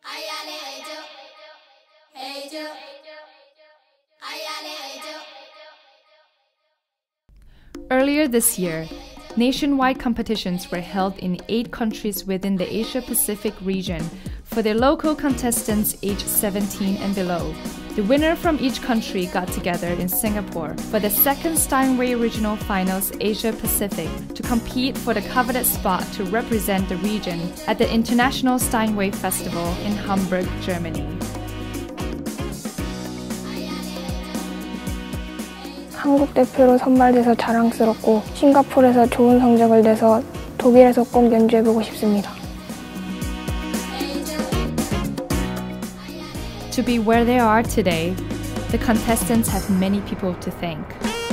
Earlier this year, nationwide competitions were held in 8 countries within the Asia-Pacific region for their local contestants aged 17 and below. The winner from each country got together in Singapore for the second Steinway Regional Finals Asia-Pacific to compete for the coveted spot to represent the region at the International Steinway Festival in Hamburg, Germany. 한국 대표로 선발돼서 자랑스럽고 싱가포르에서 좋은 성적을 내서 독일에서 꼭 연주해보고 싶습니다. To be where they are today, the contestants have many people to thank.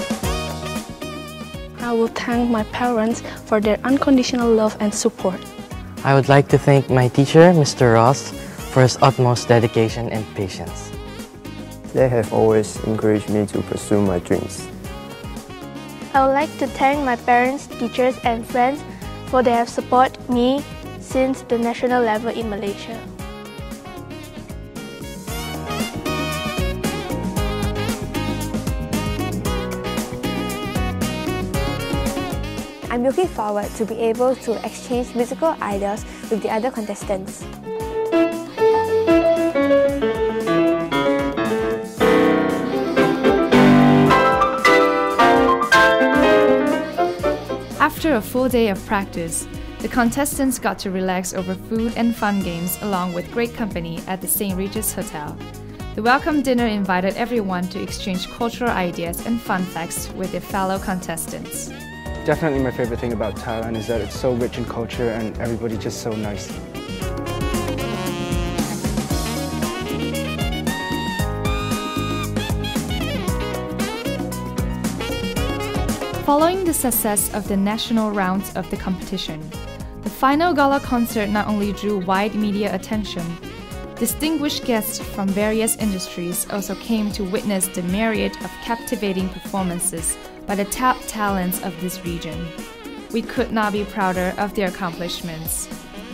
I will thank my parents for their unconditional love and support. I would like to thank my teacher, Mr. Ross, for his utmost dedication and patience. They have always encouraged me to pursue my dreams. I would like to thank my parents, teachers and friends for they have supported me since the national level in Malaysia. I'm looking forward to be able to exchange musical ideas with the other contestants. After a full day of practice, the contestants got to relax over food and fun games along with great company at the St. Regis Hotel. The welcome dinner invited everyone to exchange cultural ideas and fun facts with their fellow contestants. Definitely my favorite thing about Thailand is that it's so rich in culture and everybody's just so nice. Following the success of the national rounds of the competition, the final gala concert not only drew wide media attention, distinguished guests from various industries also came to witness the myriad of captivating performances by the top talents of this region. We could not be prouder of their accomplishments.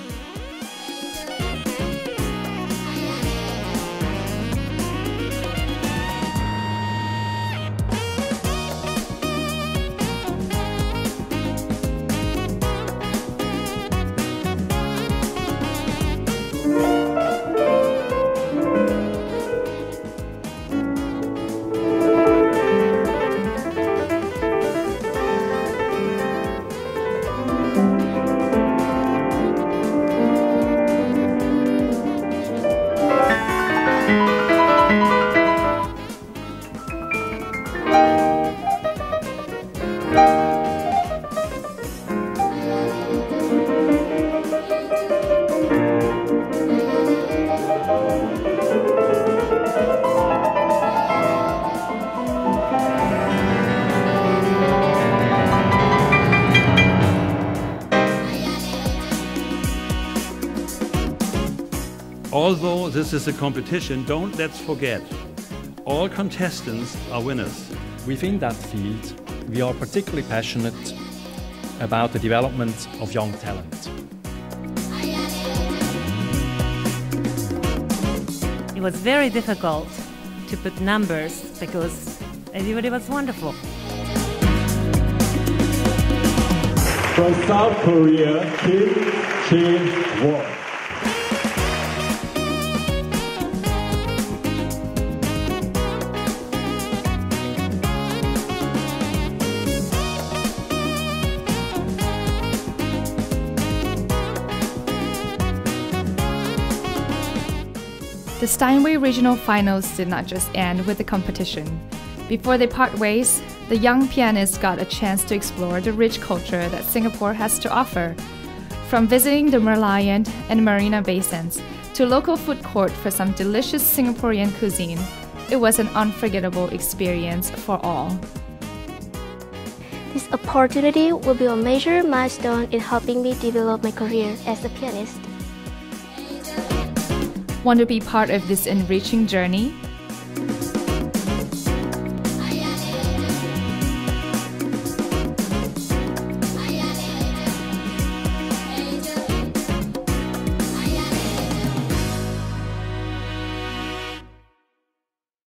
Although this is a competition, let's forget, all contestants are winners. Within that field, we are particularly passionate about the development of young talent. It was very difficult to put numbers because everybody was wonderful. From South Korea, Kim Jae-won. The Steinway Regional Finals did not just end with the competition. Before they part ways, the young pianists got a chance to explore the rich culture that Singapore has to offer. From visiting the Merlion and Marina Basins to local food court for some delicious Singaporean cuisine, it was an unforgettable experience for all. This opportunity will be a major milestone in helping me develop my career as a pianist. Want to be part of this enriching journey?